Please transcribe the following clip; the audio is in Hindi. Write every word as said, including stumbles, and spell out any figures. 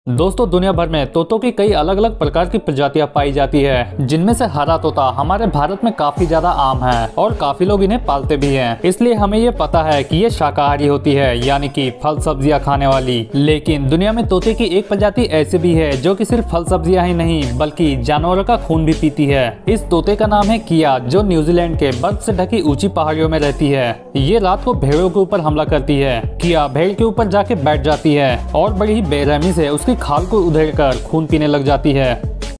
दोस्तों, दुनिया भर में तोतों की कई अलग अलग प्रकार की प्रजातियां पाई जाती है, जिनमें से हरा तोता हमारे भारत में काफी ज्यादा आम है और काफी लोग इन्हें पालते भी हैं। इसलिए हमें ये पता है कि ये शाकाहारी होती है, यानी कि फल सब्जियां खाने वाली। लेकिन दुनिया में तोते की एक प्रजाति ऐसी भी है जो कि सिर्फ फल सब्जियां ही नहीं बल्कि जानवरों का खून भी पीती है। इस तोते का नाम है किया, जो न्यूजीलैंड के बर्फ से ढकी ऊंची पहाड़ियों में रहती है। ये रात को भेड़ों के ऊपर हमला करती है। किया भेड़ के ऊपर जाके बैठ जाती है और बड़ी ही बेरहमी से उसकी खाल को उधेड़ कर खून पीने लग जाती है।